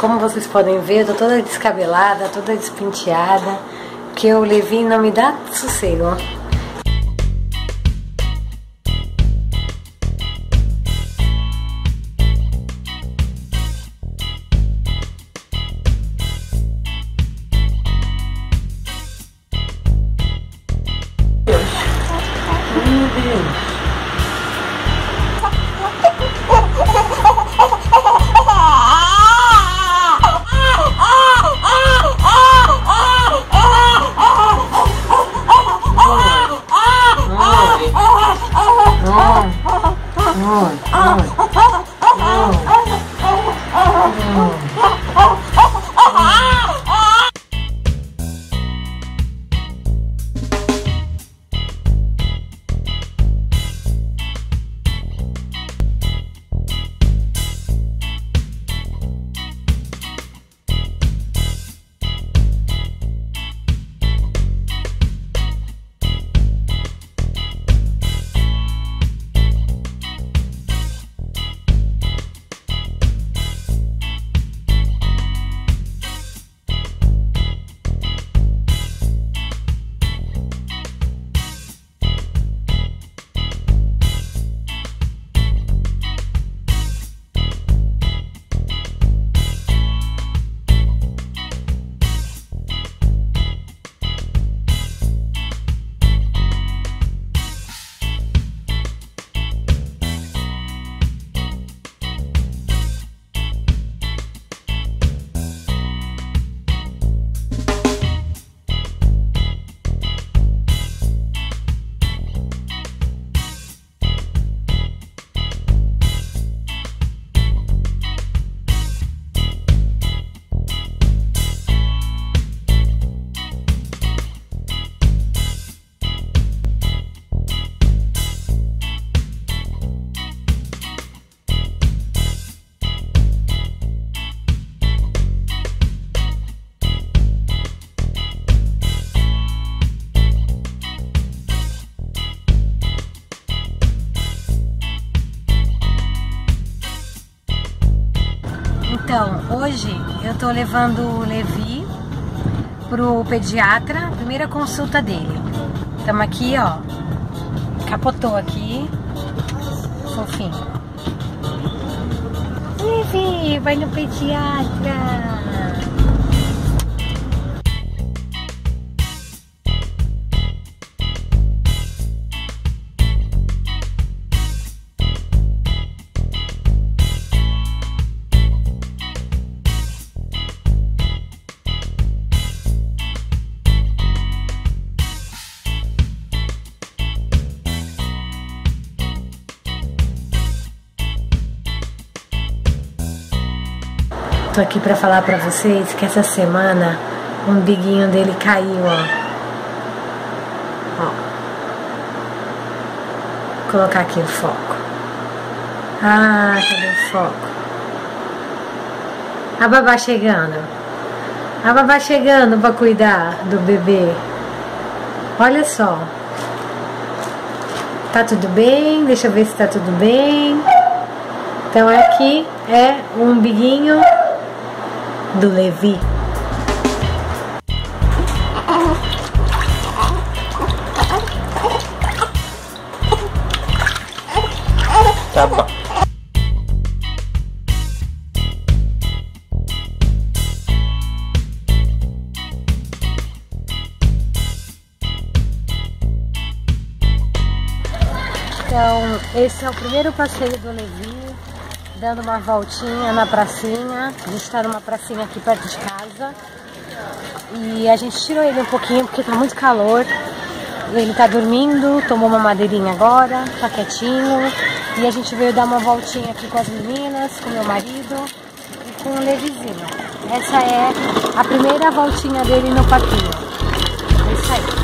como vocês podem ver, eu tô toda descabelada, toda despenteada, porque o Levi não me dá sossego. Então, hoje eu tô levando o Levi pro pediatra, primeira consulta dele. Estamos aqui, ó, capotou aqui, fofinho. Levi, vai no pediatra. Tô aqui pra falar pra vocês que essa semana o umbiguinho dele caiu, ó. Ó. Vou colocar aqui o foco. Ah, cadê o foco? A babá chegando. A babá chegando pra cuidar do bebê. Olha só. Tá tudo bem? Deixa eu ver se tá tudo bem. Então aqui é o umbiguinho do Levi. Tá bom. Então, esse é o primeiro passeio do Levi, dando uma voltinha na pracinha. A gente tá numa pracinha aqui perto de casa. E a gente tirou ele um pouquinho porque tá muito calor. Ele tá dormindo, tomou uma madeirinha agora, tá quietinho. E a gente veio dar uma voltinha aqui com as meninas, com meu marido e com o Levizinho. Essa é a primeira voltinha dele no parquinho. É isso aí.